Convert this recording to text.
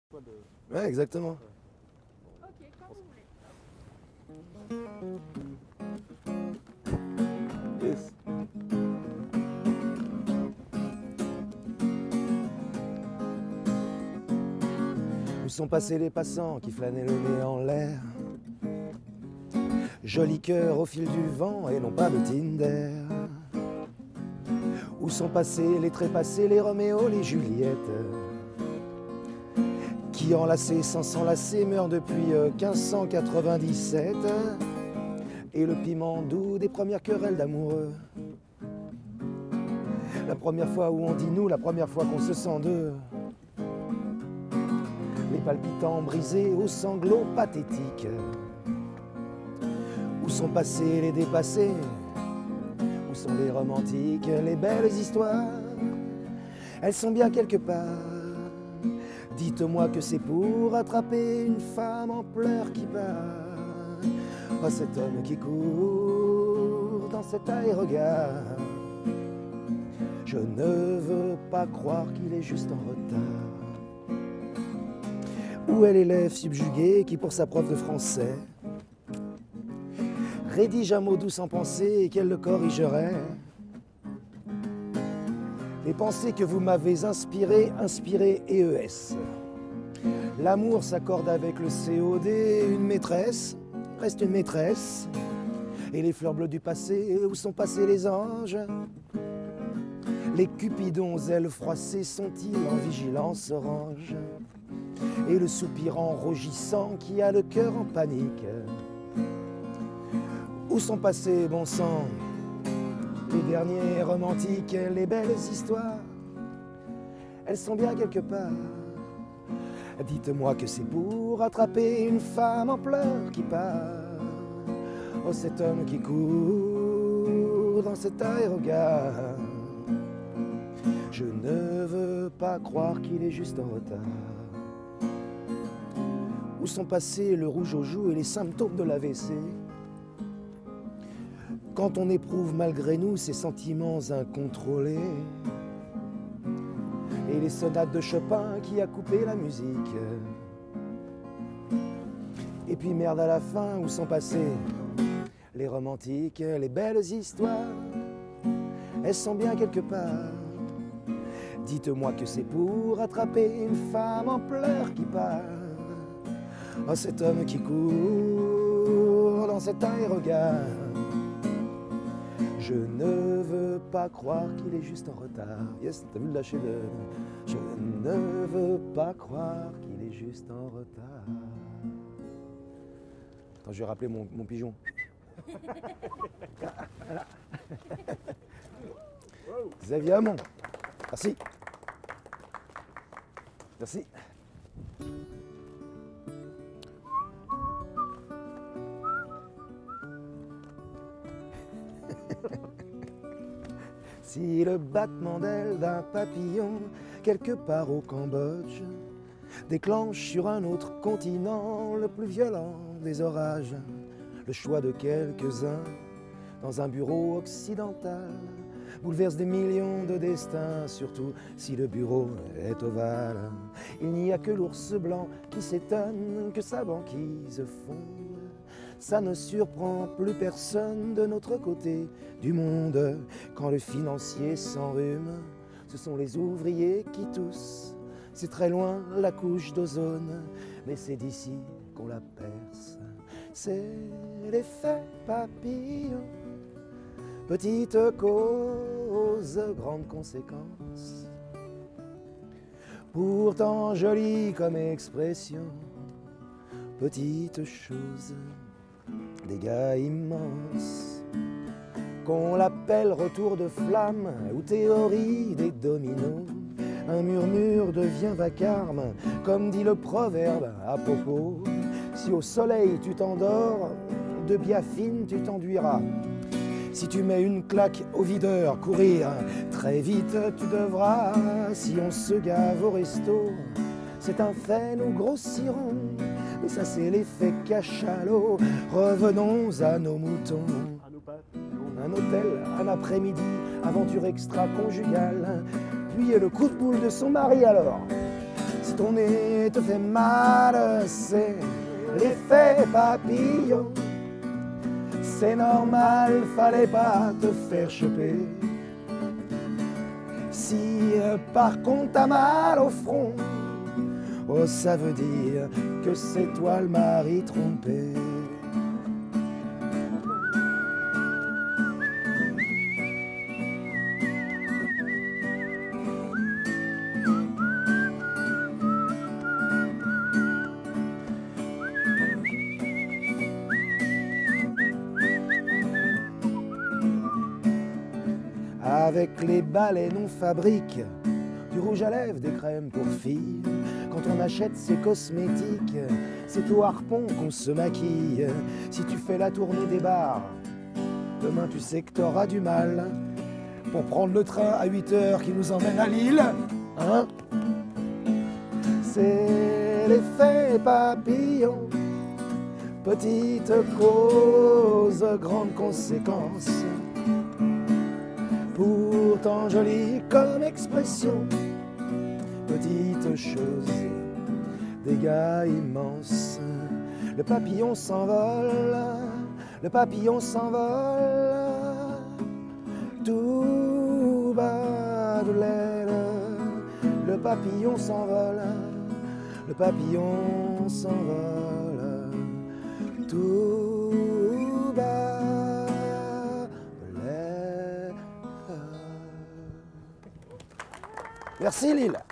Ouais, exactement. Ok, quand vous voulez. Yes. Où sont passés les passants qui flânaient le nez en l'air? Joli cœur au fil du vent et non pas de Tinder. Où sont passés les trépassés, les Roméo, les Juliettes, qui enlacés sans s'enlacer meurent depuis 1597. Et le piment doux des premières querelles d'amoureux. La première fois où on dit nous, la première fois qu'on se sent deux. Les palpitants brisés aux sanglots pathétiques. Où sont passés les dépassés? Où sont les romantiques? Les belles histoires, elles sont bien quelque part. Dites-moi que c'est pour attraper une femme en pleurs qui part. Oh, cet homme qui court dans cet aérogare. Je ne veux pas croire qu'il est juste en retard. Où est l'élève subjugué qui, pour sa prof de français, rédige un mot doux sans penser et qu'elle le corrigerait? Les pensées que vous m'avez inspirées, inspirées EES. L'amour s'accorde avec le COD, une maîtresse reste une maîtresse. Et les fleurs bleues du passé, où sont passés les anges? Les cupidons ailes froissées sont-ils en vigilance orange? Et le soupirant rougissant qui a le cœur en panique? Où sont passés, bon sang, les derniers romantiques, les belles histoires? Elles sont bien quelque part. Dites-moi que c'est pour attraper une femme en pleurs qui part. Oh, cet homme qui court dans cet aérogare. Je ne veux pas croire qu'il est juste en retard. Où sont passés le rouge aux joues et les symptômes de l'AVC? Quand on éprouve malgré nous ces sentiments incontrôlés. Et les sonates de Chopin qui a coupé la musique. Et puis merde à la fin, où sont passés les romantiques, les belles histoires? Elles sont bien quelque part. Dites-moi que c'est pour attraper une femme en pleurs qui part. Oh, cet homme qui court dans cet aérogare. Je ne veux pas croire qu'il est juste en retard. Yes, t'as vu le lâcher de... Je ne veux pas croire qu'il est juste en retard. Attends, je vais rappeler mon pigeon. Voilà. Xavier Hamon. Merci. Merci. Si le battement d'aile d'un papillon, quelque part au Cambodge, déclenche sur un autre continent le plus violent des orages, le choix de quelques-uns dans un bureau occidental bouleverse des millions de destins, surtout si le bureau est ovale. Il n'y a que l'ours blanc qui s'étonne que sa banquise fonde. Ça ne surprend plus personne de notre côté du monde. Quand le financier s'enrhume, ce sont les ouvriers qui toussent. C'est très loin la couche d'ozone, mais c'est d'ici qu'on la perce. C'est l'effet papillon. Petite cause, grande conséquence. Pourtant jolie comme expression. Petite chose, dégâts immenses. Qu'on l'appelle retour de flamme ou théorie des dominos. Un murmure devient vacarme, comme dit le proverbe à propos. Si au soleil tu t'endors, de biafine tu t'enduiras. Si tu mets une claque au videur, courir très vite tu devras. Si on se gave au resto, c'est un fait, nous grossirons. Mais ça c'est l'effet cachalot. Revenons à nos moutons. Un hôtel, un après-midi, aventure extra-conjugale. Puis le coup de boule de son mari alors. Si ton nez te fait mal, c'est l'effet papillon. C'est normal, fallait pas te faire choper. Si par contre t'as mal au front, oh ça veut dire que c'est toi le mari trompé. Avec les baleines on fabrique du rouge à lèvres, des crèmes pour filles. Quand on achète ses cosmétiques, c'est au harpon qu'on se maquille. Si tu fais la tournée des bars, demain tu sais que t'auras du mal pour prendre le train à 8h qui nous emmène à Lille. Hein? C'est l'effet papillon. Petite cause, grande conséquence. Pourtant jolie comme expression. Petite chose, dégâts immenses. Le papillon s'envole, le papillon s'envole. Tout bas de l'aile, le papillon s'envole, le papillon s'envole. Tout bas de l'aile. Merci Lille.